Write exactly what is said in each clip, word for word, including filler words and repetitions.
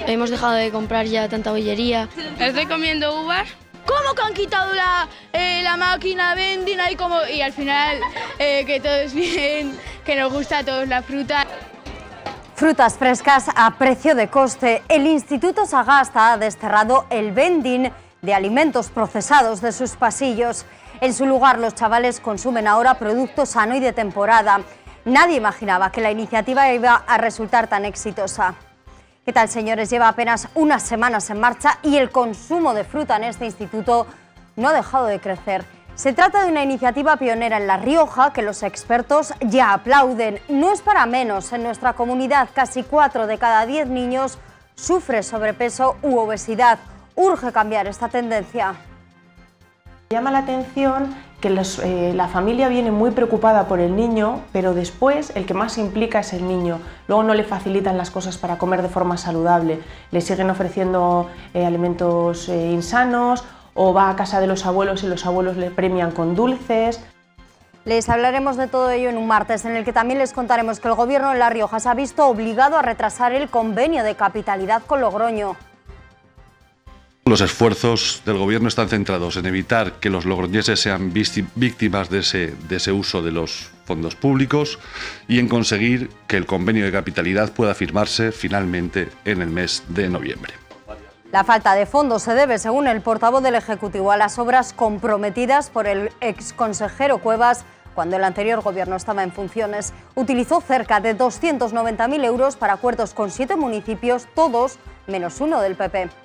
Hemos dejado de comprar ya tanta bollería. Estoy comiendo uvas. ¿Cómo que han quitado la, eh, la máquina vending ahí como, y al final eh, que todo es bien, que nos gusta a todos la fruta? Frutas frescas a precio de coste. El Instituto Sagasta ha desterrado el vending de alimentos procesados de sus pasillos. En su lugar, los chavales consumen ahora producto sano y de temporada. Nadie imaginaba que la iniciativa iba a resultar tan exitosa. ¿Qué tal, señores? Lleva apenas unas semanas en marcha y el consumo de fruta en este instituto no ha dejado de crecer. Se trata de una iniciativa pionera en La Rioja que los expertos ya aplauden. No es para menos, en nuestra comunidad casi cuatro de cada diez niños sufre sobrepeso u obesidad. Urge cambiar esta tendencia. Llama la atención que los, eh, la familia viene muy preocupada por el niño, pero después el que más se implica es el niño. Luego no le facilitan las cosas para comer de forma saludable, le siguen ofreciendo eh, alimentos eh, insanos, o va a casa de los abuelos y los abuelos le premian con dulces. Les hablaremos de todo ello en un martes, en el que también les contaremos que el Gobierno de La Rioja se ha visto obligado a retrasar el convenio de capitalidad con Logroño. Los esfuerzos del Gobierno están centrados en evitar que los logroñeses sean víctimas de ese, de ese uso de los fondos públicos y en conseguir que el convenio de capitalidad pueda firmarse finalmente en el mes de noviembre. La falta de fondos se debe, según el portavoz del Ejecutivo, a las obras comprometidas por el exconsejero Cuevas cuando el anterior Gobierno estaba en funciones. Utilizó cerca de doscientos noventa mil euros para acuerdos con siete municipios, todos menos uno del P P.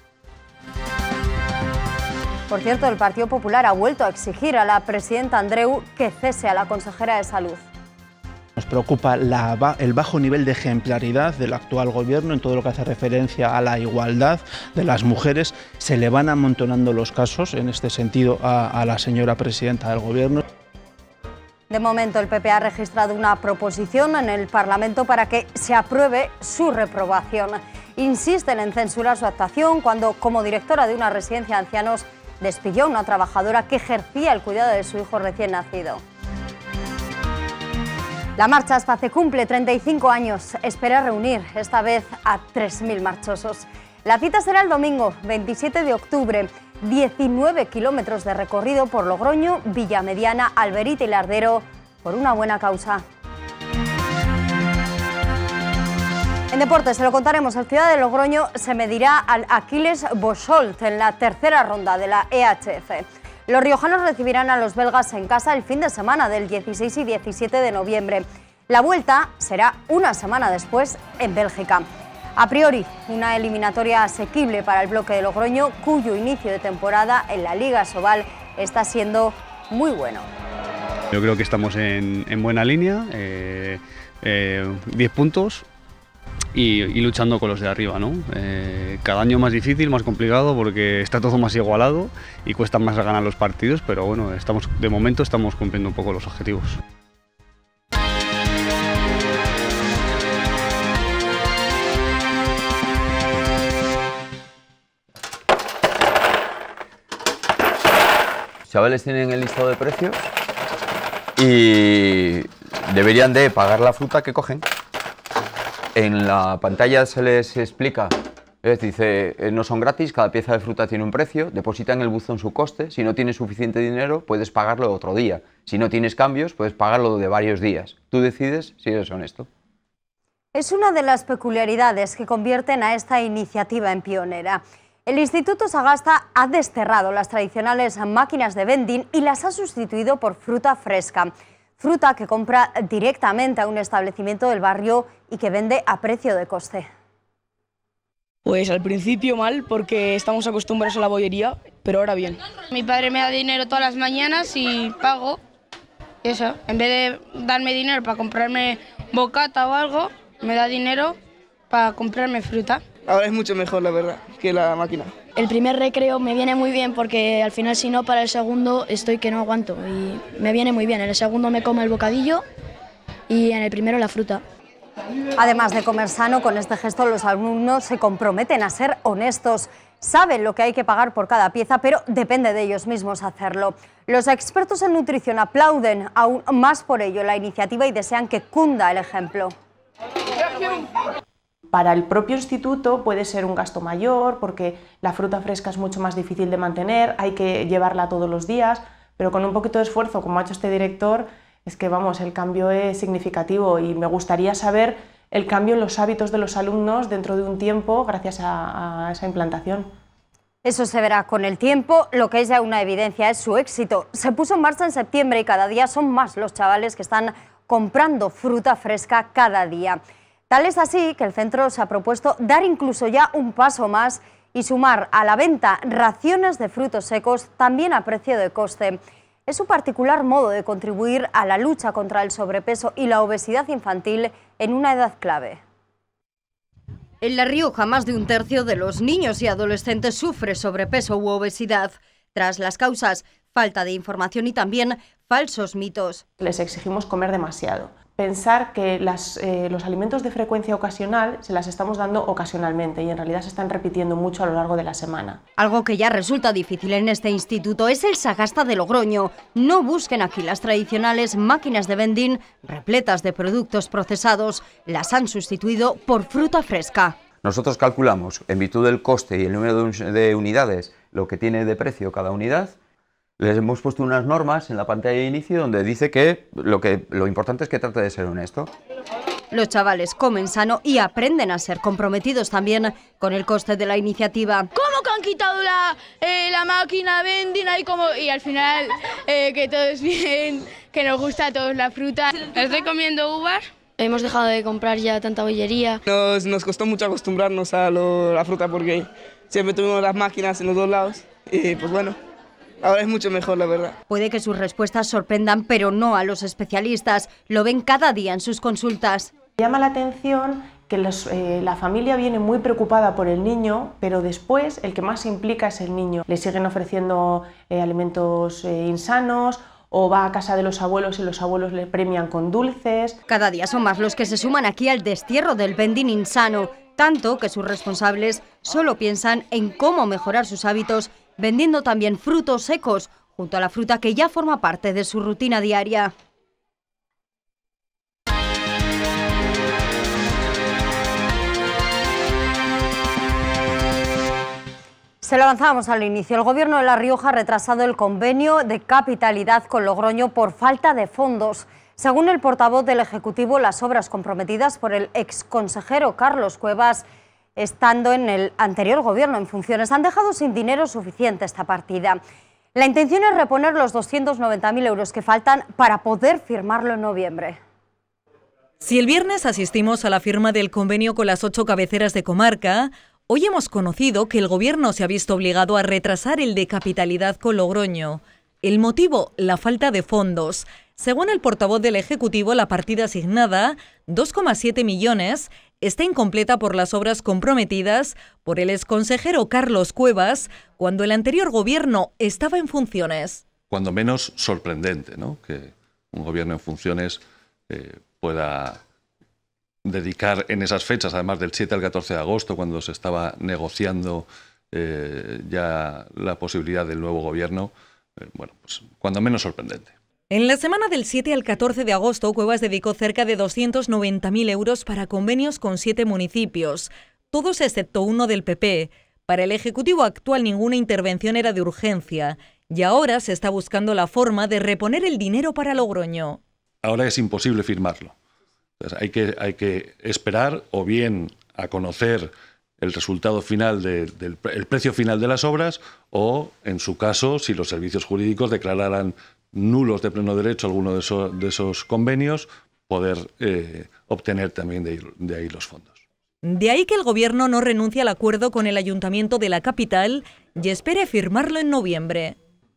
Por cierto, el Partido Popular ha vuelto a exigir a la presidenta Andreu que cese a la consejera de Salud. Nos preocupa la, el bajo nivel de ejemplaridad del actual Gobierno en todo lo que hace referencia a la igualdad de las mujeres. Se le van amontonando los casos en este sentido a, a la señora presidenta del Gobierno. De momento, el P P ha registrado una proposición en el Parlamento para que se apruebe su reprobación. Insisten en censurar su actuación cuando, como directora de una residencia de ancianos, despidió a una trabajadora que ejercía el cuidado de su hijo recién nacido. La Marcha Aspace cumple treinta y cinco años. Espera reunir, esta vez, a tres mil marchosos. La cita será el domingo, veintisiete de octubre. diecinueve kilómetros de recorrido por Logroño, Villamediana, Alberite y Lardero, por una buena causa. En deportes, se lo contaremos, el Ciudad de Logroño se medirá al Aquiles Bocholt en la tercera ronda de la E H F. Los riojanos recibirán a los belgas en casa el fin de semana del dieciséis y diecisiete de noviembre. La vuelta será una semana después en Bélgica. A priori, una eliminatoria asequible para el bloque de Logroño, cuyo inicio de temporada en la Liga Sobal está siendo muy bueno. Yo creo que estamos en, en buena línea, eh, eh, diez puntos. Y, y luchando con los de arriba, ¿no? Eh, cada año más difícil, más complicado, porque está todo más igualado y cuesta más ganar los partidos, pero bueno, estamos, de momento estamos cumpliendo un poco los objetivos. Los chavales tienen el listado de precios y deberían de pagar la fruta que cogen. En la pantalla se les explica, es, dice, no son gratis, cada pieza de fruta tiene un precio, deposita en el buzón su coste, si no tienes suficiente dinero puedes pagarlo otro día, si no tienes cambios puedes pagarlo de varios días, tú decides si eres honesto. Es una de las peculiaridades que convierten a esta iniciativa en pionera. El Instituto Sagasta ha desterrado las tradicionales máquinas de vending y las ha sustituido por fruta fresca. Fruta que compra directamente a un establecimiento del barrio y que vende a precio de coste. Pues al principio mal, porque estamos acostumbrados a la bollería, pero ahora bien. Mi padre me da dinero todas las mañanas y pago. Eso, en vez de darme dinero para comprarme bocata o algo, me da dinero para comprarme fruta. Ahora es mucho mejor, la verdad, que la máquina. El primer recreo me viene muy bien porque al final, si no, para el segundo estoy que no aguanto y me viene muy bien. En el segundo me como el bocadillo y en el primero la fruta. Además de comer sano, con este gesto los alumnos se comprometen a ser honestos. Saben lo que hay que pagar por cada pieza, pero depende de ellos mismos hacerlo. Los expertos en nutrición aplauden aún más por ello la iniciativa y desean que cunda el ejemplo. Para el propio instituto puede ser un gasto mayor porque la fruta fresca es mucho más difícil de mantener, hay que llevarla todos los días, pero con un poquito de esfuerzo, como ha hecho este director, es que vamos, el cambio es significativo y me gustaría saber el cambio en los hábitos de los alumnos dentro de un tiempo gracias a, a esa implantación. Eso se verá con el tiempo. Lo que es ya una evidencia es su éxito. Se puso en marcha en septiembre y cada día son más los chavales que están comprando fruta fresca cada día. Tal es así que el centro se ha propuesto dar incluso ya un paso más y sumar a la venta raciones de frutos secos también a precio de coste. Es su particular modo de contribuir a la lucha contra el sobrepeso y la obesidad infantil en una edad clave. En La Rioja, más de un tercio de los niños y adolescentes sufre sobrepeso u obesidad. Tras las causas, falta de información y también falsos mitos. Les exigimos comer demasiado. Pensar que las, eh, los alimentos de frecuencia ocasional se las estamos dando ocasionalmente y en realidad se están repitiendo mucho a lo largo de la semana. Algo que ya resulta difícil en este instituto es el Sagasta de Logroño. No busquen aquí las tradicionales máquinas de vending repletas de productos procesados. Las han sustituido por fruta fresca. Nosotros calculamos, en virtud del coste y el número de unidades, lo que tiene de precio cada unidad. Les hemos puesto unas normas en la pantalla de inicio donde dice que lo, que lo importante es que trate de ser honesto. Los chavales comen sano y aprenden a ser comprometidos también con el coste de la iniciativa. ¿Cómo que han quitado la, eh, la máquina vending ahí como y al final eh, que todo es bien, que nos gusta a todos la fruta? Estoy comiendo uvas. Hemos dejado de comprar ya tanta bollería. Nos, nos costó mucho acostumbrarnos a lo, la fruta porque siempre tuvimos las máquinas en los dos lados y pues bueno. Ahora es mucho mejor, la verdad. Puede que sus respuestas sorprendan, pero no a los especialistas. Lo ven cada día en sus consultas. Llama la atención que los, eh, la familia viene muy preocupada por el niño, pero después el que más se implica es el niño. Le siguen ofreciendo eh, alimentos eh, insanos o va a casa de los abuelos y los abuelos le premian con dulces. Cada día son más los que se suman aquí al destierro del vending insano, tanto que sus responsables solo piensan en cómo mejorar sus hábitos vendiendo también frutos secos, junto a la fruta que ya forma parte de su rutina diaria. Se lo avanzábamos al inicio. El Gobierno de La Rioja ha retrasado el convenio de capitalidad con Logroño por falta de fondos. Según el portavoz del Ejecutivo, las obras comprometidas por el exconsejero Carlos Cuevas estando en el anterior gobierno en funciones, han dejado sin dinero suficiente esta partida. La intención es reponer los doscientos noventa mil euros que faltan para poder firmarlo en noviembre. Si el viernes asistimos a la firma del convenio con las ocho cabeceras de comarca, hoy hemos conocido que el gobierno se ha visto obligado a retrasar el de capitalidad con Logroño. El motivo, la falta de fondos. Según el portavoz del Ejecutivo, la partida asignada, dos coma siete millones, está incompleta por las obras comprometidas por el exconsejero Carlos Cuevas cuando el anterior gobierno estaba en funciones. Cuando menos sorprendente, ¿no?, que un gobierno en funciones eh, pueda dedicar en esas fechas, además del siete al catorce de agosto, cuando se estaba negociando eh, ya la posibilidad del nuevo gobierno, eh, bueno, pues cuando menos sorprendente. En la semana del siete al catorce de agosto, Cuevas dedicó cerca de doscientos noventa mil euros para convenios con siete municipios, todos excepto uno del P P. Para el Ejecutivo actual ninguna intervención era de urgencia y ahora se está buscando la forma de reponer el dinero para Logroño. Ahora es imposible firmarlo. Entonces, hay que, hay que esperar o bien a conocer el resultado final, de, del el precio final de las obras o, en su caso, si los servicios jurídicos declararan nulos de pleno derecho alguno de esos, de esos convenios, poder eh, obtener también de, de ahí los fondos. De ahí que el Gobierno no renuncie al acuerdo con el Ayuntamiento de la capital y espere firmarlo en noviembre.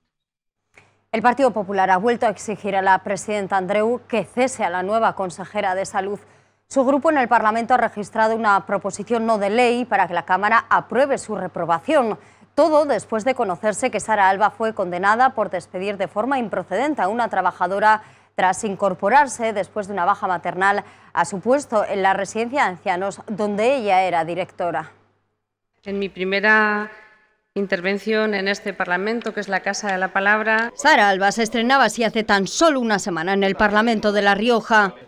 El Partido Popular ha vuelto a exigir a la presidenta Andreu que cese a la nueva consejera de Salud. Su grupo en el Parlamento ha registrado una proposición no de ley para que la Cámara apruebe su reprobación. Todo después de conocerse que Sara Alba fue condenada por despedir de forma improcedente a una trabajadora tras incorporarse después de una baja maternal a su puesto en la residencia de ancianos donde ella era directora. En mi primera intervención en este Parlamento, que es la Casa de la Palabra. Sara Alba se estrenaba así hace tan solo una semana en el Parlamento de La Rioja.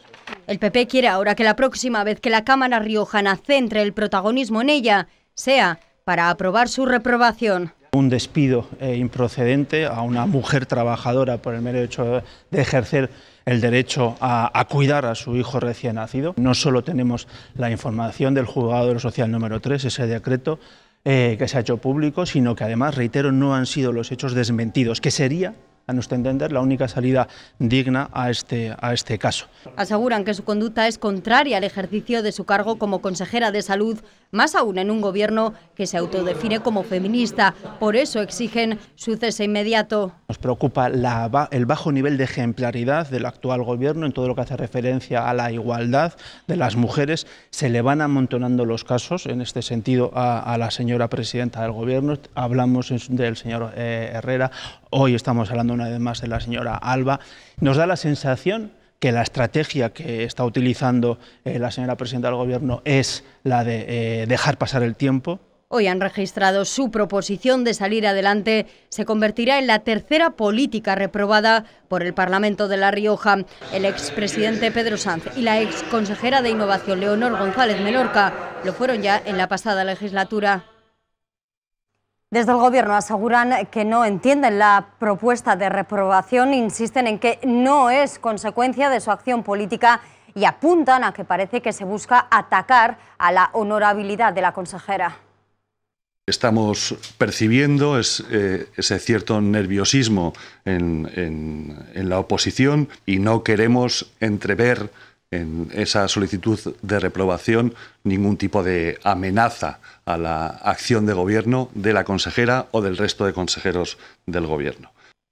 El P P quiere ahora que la próxima vez que la Cámara riojana centre el protagonismo en ella sea para aprobar su reprobación. Un despido eh, improcedente a una mujer trabajadora por el mero hecho de ejercer el derecho a, a cuidar a su hijo recién nacido. No solo tenemos la información del juzgado de lo social número tres, ese decreto eh, que se ha hecho público, sino que además, reitero, no han sido los hechos desmentidos, que sería, a nuestro entender, la única salida digna a este, a este caso. Aseguran que su conducta es contraria al ejercicio de su cargo como consejera de salud, más aún en un gobierno que se autodefine como feminista. Por eso exigen su cese inmediato. Nos preocupa la, el bajo nivel de ejemplaridad del actual gobierno en todo lo que hace referencia a la igualdad de las mujeres. Se le van amontonando los casos, en este sentido, a, a la señora presidenta del gobierno. Hablamos del señor eh, Herrera, hoy estamos hablando una vez más de la señora Alba. Nos da la sensación que la estrategia que está utilizando eh, la señora presidenta del Gobierno es la de eh, dejar pasar el tiempo. Hoy han registrado su proposición de salir adelante. Se convertirá en la tercera política reprobada por el Parlamento de La Rioja. El expresidente Pedro Sanz y la exconsejera de Innovación Leonor González Menorca lo fueron ya en la pasada legislatura. Desde el Gobierno aseguran que no entienden la propuesta de reprobación, insisten en que no es consecuencia de su acción política y apuntan a que parece que se busca atacar a la honorabilidad de la consejera. Estamos percibiendo es, eh, ese cierto nerviosismo en, en, en la oposición y no queremos entrever en esa solicitud de reprobación ningún tipo de amenaza a la acción de gobierno de la consejera o del resto de consejeros del gobierno.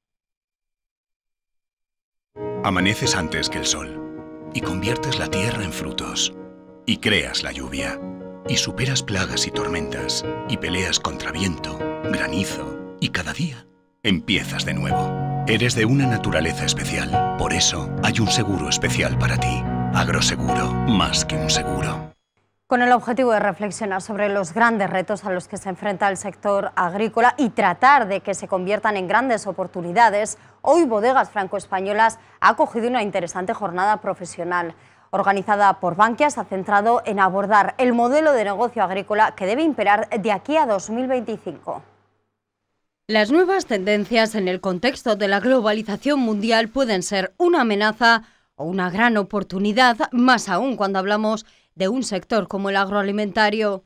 Amaneces antes que el sol y conviertes la tierra en frutos y creas la lluvia y superas plagas y tormentas y peleas contra viento, granizo y cada día empiezas de nuevo. Eres de una naturaleza especial, por eso hay un seguro especial para ti. Agroseguro, más que un seguro. Con el objetivo de reflexionar sobre los grandes retos a los que se enfrenta el sector agrícola y tratar de que se conviertan en grandes oportunidades, hoy Bodegas Franco-Españolas ha acogido una interesante jornada profesional. Organizada por Bankia, se ha centrado en abordar el modelo de negocio agrícola que debe imperar de aquí a dos mil veinticinco. Las nuevas tendencias en el contexto de la globalización mundial pueden ser una amenaza o una gran oportunidad, más aún cuando hablamos de un sector como el agroalimentario.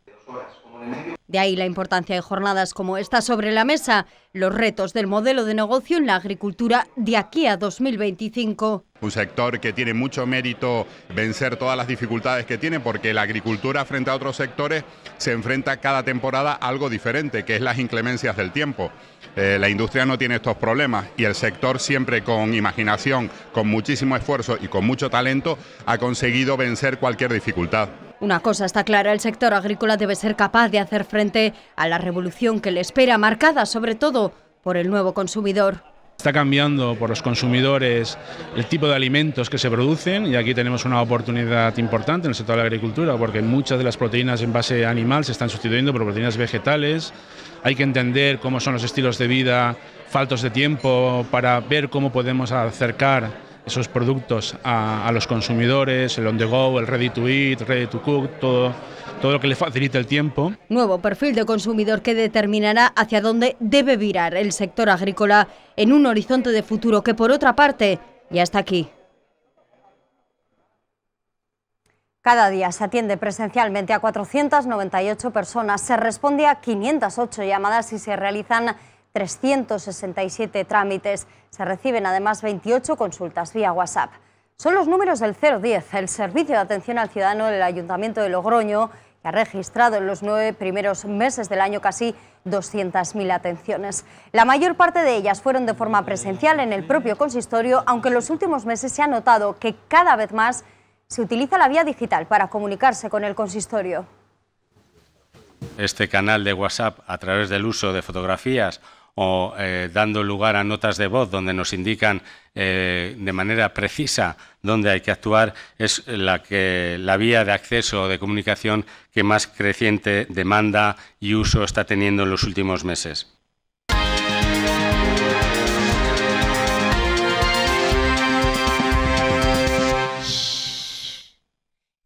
De ahí la importancia de jornadas como esta sobre la mesa, los retos del modelo de negocio en la agricultura de aquí a dos mil veinticinco. Un sector que tiene mucho mérito vencer todas las dificultades que tiene, porque la agricultura frente a otros sectores se enfrenta cada temporada a algo diferente, que es las inclemencias del tiempo. Eh, la industria no tiene estos problemas y el sector, siempre con imaginación, con muchísimo esfuerzo y con mucho talento, ha conseguido vencer cualquier dificultad. Una cosa está clara, el sector agrícola debe ser capaz de hacer frente a la revolución que le espera, marcada sobre todo por el nuevo consumidor. Está cambiando por los consumidores el tipo de alimentos que se producen y aquí tenemos una oportunidad importante en el sector de la agricultura porque muchas de las proteínas en base animal se están sustituyendo por proteínas vegetales. Hay que entender cómo son los estilos de vida faltos de tiempo para ver cómo podemos acercar esos productos a, a los consumidores, el on the go, el ready to eat, ready to cook, todo, todo lo que le facilite el tiempo. Nuevo perfil de consumidor que determinará hacia dónde debe virar el sector agrícola en un horizonte de futuro que, por otra parte, ya está aquí. Cada día se atiende presencialmente a cuatrocientas noventa y ocho personas, se responde a quinientas ocho llamadas y se realizan trescientos sesenta y siete trámites. Se reciben además veintiocho consultas vía WhatsApp. Son los números del cero diez, el Servicio de Atención al Ciudadano del Ayuntamiento de Logroño, que ha registrado en los nueve primeros meses del año casi doscientas mil atenciones. La mayor parte de ellas fueron de forma presencial en el propio consistorio, aunque en los últimos meses se ha notado que cada vez más se utiliza la vía digital para comunicarse con el consistorio. Este canal de WhatsApp, a través del uso de fotografías o eh, dando lugar a notas de voz donde nos indican eh, de manera precisa dónde hay que actuar, es la, que, la vía de acceso o de comunicación que más creciente demanda y uso está teniendo en los últimos meses.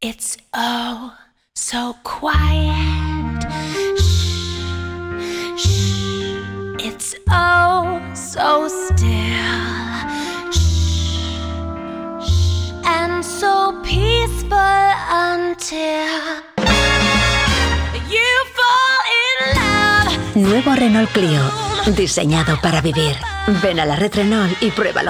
It's oh so quiet. Shh, shh. It's oh so still. Shh, shh. And so peaceful until you fall in love. Nuevo Renault Clio, diseñado para vivir. Ven a la Red Renault y pruébalo.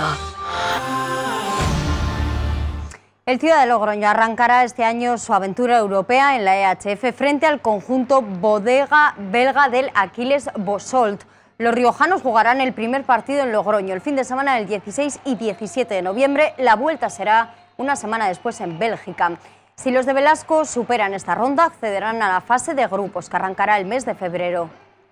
El Ciudad de Logroño arrancará este año su aventura europea en la E H F frente al conjunto bodega belga del Aquiles Bocholt. Los riojanos jugarán el primer partido en Logroño el fin de semana del dieciséis y diecisiete de noviembre. La vuelta será una semana después en Bélgica. Si los de Velasco superan esta ronda, accederán a la fase de grupos que arrancará el mes de febrero.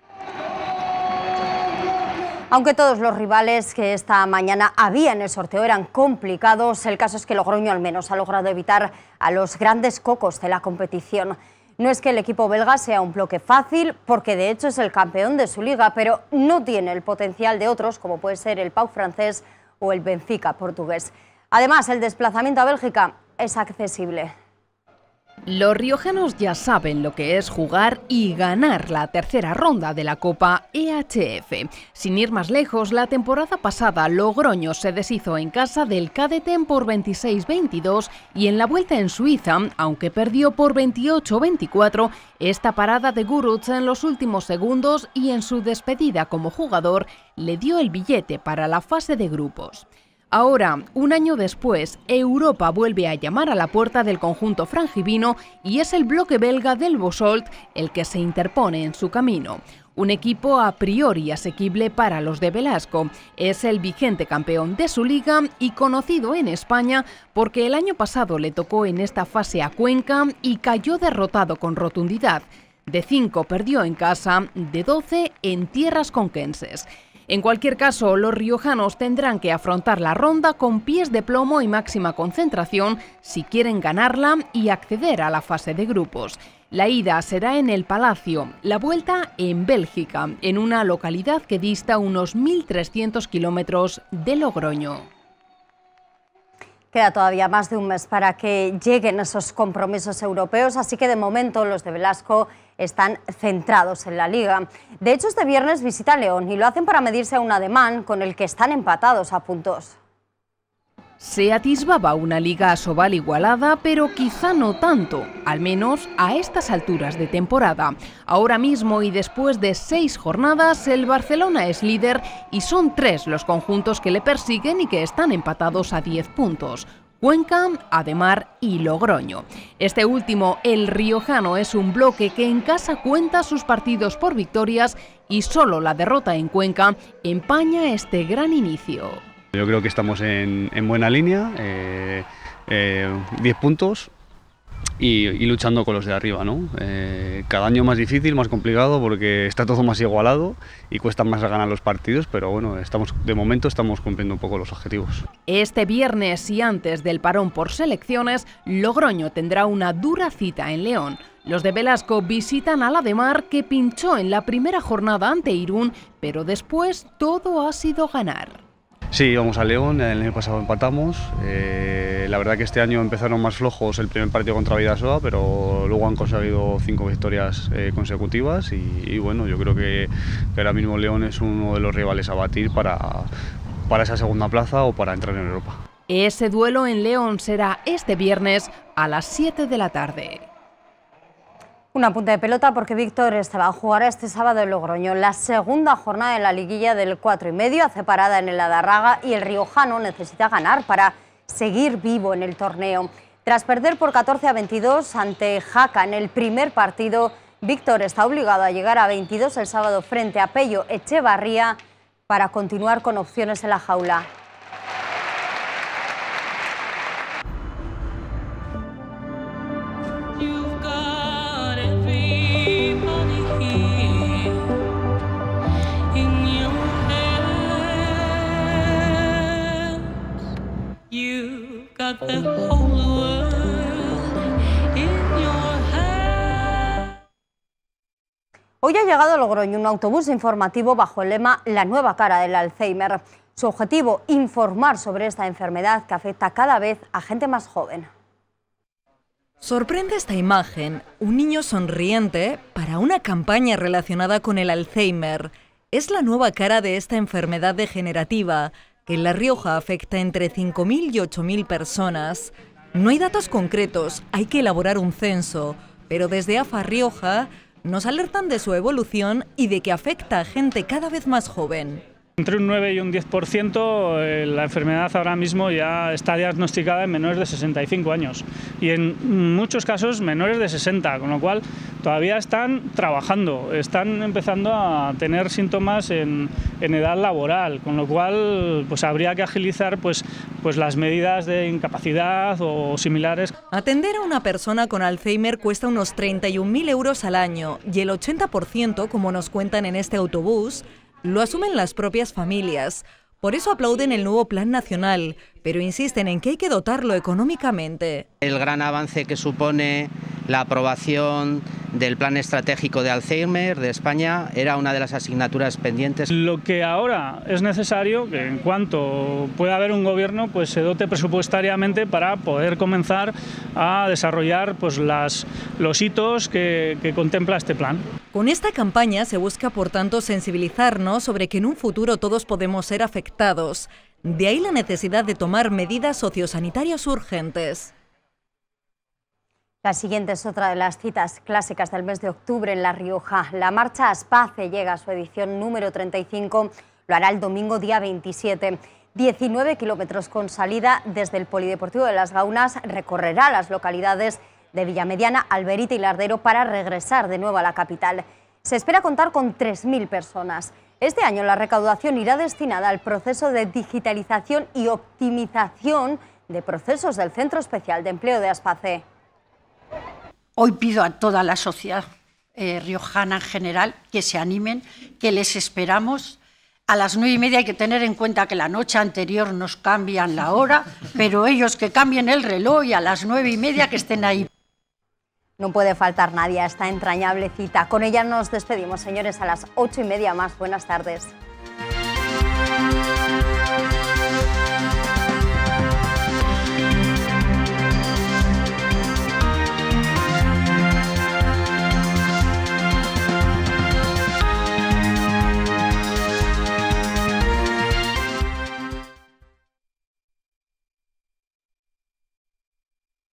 Aunque todos los rivales que esta mañana había en el sorteo eran complicados, el caso es que Logroño al menos ha logrado evitar a los grandes cocos de la competición. No es que el equipo belga sea un bloque fácil, porque de hecho es el campeón de su liga, pero no tiene el potencial de otros, como puede ser el Pau francés o el Benfica portugués. Además, el desplazamiento a Bélgica es accesible. Los riojanos ya saben lo que es jugar y ganar la tercera ronda de la Copa E H F. Sin ir más lejos, la temporada pasada Logroño se deshizo en casa del Cadeten por veintiséis veintidós y en la vuelta en Suiza, aunque perdió por veintiocho veinticuatro, esta parada de Gurutz en los últimos segundos y en su despedida como jugador le dio el billete para la fase de grupos. Ahora, un año después, Europa vuelve a llamar a la puerta del conjunto frangivino y es el bloque belga del Bocholt el que se interpone en su camino. Un equipo a priori asequible para los de Velasco. Es el vigente campeón de su liga y conocido en España porque el año pasado le tocó en esta fase a Cuenca y cayó derrotado con rotundidad. De cinco perdió en casa, de doce en tierras conquenses. En cualquier caso, los riojanos tendrán que afrontar la ronda con pies de plomo y máxima concentración si quieren ganarla y acceder a la fase de grupos. La ida será en el Palacio, la vuelta en Bélgica, en una localidad que dista unos mil trescientos kilómetros de Logroño. Queda todavía más de un mes para que lleguen esos compromisos europeos, así que de momento los de Velasco están centrados en la Liga. De hecho, este viernes visita León y lo hacen para medirse a un ademán con el que están empatados a puntos. Se atisbaba una Liga Asobal igualada, pero quizá no tanto, al menos a estas alturas de temporada. Ahora mismo y después de seis jornadas, el Barcelona es líder y son tres los conjuntos que le persiguen y que están empatados a diez puntos. Cuenca, Ademar y Logroño. Este último, el riojano, es un bloque que en casa cuenta sus partidos por victorias y solo la derrota en Cuenca empaña este gran inicio. Yo creo que estamos en, en buena línea, eh, eh, diez puntos y, y luchando con los de arriba, ¿no? Eh, cada año más difícil, más complicado porque está todo más igualado y cuesta más ganar los partidos, pero bueno, estamos, de momento estamos cumpliendo un poco los objetivos. Este viernes y antes del parón por selecciones, Logroño tendrá una dura cita en León. Los de Velasco visitan al Ademar, que pinchó en la primera jornada ante Irún, pero después todo ha sido ganar. Sí, vamos a León, el año pasado empatamos, eh, la verdad que este año empezaron más flojos el primer partido contra Bidasoa, pero luego han conseguido cinco victorias eh, consecutivas y, y bueno, yo creo que, que ahora mismo León es uno de los rivales a batir para, para esa segunda plaza o para entrar en Europa. Ese duelo en León será este viernes a las siete de la tarde. Una punta de pelota porque Víctor Esteban jugará este sábado en Logroño la segunda jornada en la liguilla del cuatro y medio, hace parada en el Adarraga y el riojano necesita ganar para seguir vivo en el torneo. Tras perder por catorce a veintidós ante Jaca en el primer partido, Víctor está obligado a llegar a veintidós el sábado frente a Pello Echevarría para continuar con opciones en la jaula. Hoy ha llegado a Logroño un autobús informativo bajo el lema La nueva cara del Alzheimer. Su objetivo, informar sobre esta enfermedad que afecta cada vez a gente más joven. Sorprende esta imagen, un niño sonriente para una campaña relacionada con el Alzheimer. Es la nueva cara de esta enfermedad degenerativa, que en La Rioja afecta entre cinco mil y ocho mil personas. No hay datos concretos, hay que elaborar un censo, pero desde AFA Rioja nos alertan de su evolución y de que afecta a gente cada vez más joven. Entre un nueve y un diez por ciento eh, la enfermedad ahora mismo ya está diagnosticada en menores de sesenta y cinco años y en muchos casos menores de sesenta, con lo cual todavía están trabajando, están empezando a tener síntomas en, en edad laboral, con lo cual pues habría que agilizar pues, pues las medidas de incapacidad o similares. Atender a una persona con Alzheimer cuesta unos treinta y un mil euros al año y el ochenta por ciento, como nos cuentan en este autobús, lo asumen las propias familias. Por eso aplauden el nuevo plan nacional, pero insisten en que hay que dotarlo económicamente. El gran avance que supone la aprobación del Plan Estratégico de Alzheimer de España era una de las asignaturas pendientes. Lo que ahora es necesario, que en cuanto pueda haber un gobierno, pues se dote presupuestariamente para poder comenzar a desarrollar pues, las, los hitos que, que contempla este plan. Con esta campaña se busca, por tanto, sensibilizarnos sobre que en un futuro todos podemos ser afectados. De ahí la necesidad de tomar medidas sociosanitarias urgentes. La siguiente es otra de las citas clásicas del mes de octubre en La Rioja. La marcha Aspace llega a su edición número treinta y cinco, lo hará el domingo día veintisiete. diecinueve kilómetros con salida desde el Polideportivo de Las Gaunas, recorrerá las localidades de Villamediana, Alberita y Lardero para regresar de nuevo a la capital. Se espera contar con tres mil personas. Este año la recaudación irá destinada al proceso de digitalización y optimización de procesos del Centro Especial de Empleo de Aspace. Hoy pido a toda la sociedad eh, riojana en general que se animen, que les esperamos. A las nueve y media hay que tener en cuenta que la noche anterior nos cambian la hora, pero ellos que cambien el reloj y a las nueve y media que estén ahí. No puede faltar nadie a esta entrañable cita. Con ella nos despedimos, señores, a las ocho y media más. Buenas tardes.